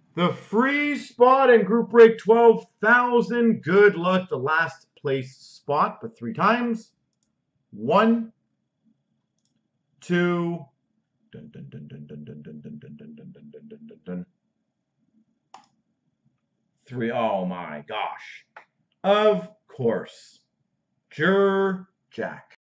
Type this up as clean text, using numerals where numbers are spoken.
The free spot in group break 12,000. Good luck. The last place spot, but 3 times. 1, 2, dun, dun, dun, dun, dun, dun, dun, dun, dun, dun, dun, dun, dun, dun, dun, dun. 3. Oh my gosh. Of course. Jack.